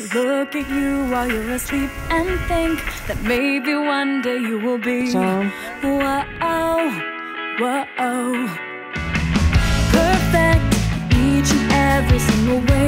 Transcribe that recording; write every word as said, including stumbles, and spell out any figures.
look at you while you're asleep and think that maybe one day you will be 자. whoa, whoa, perfect each and every single way.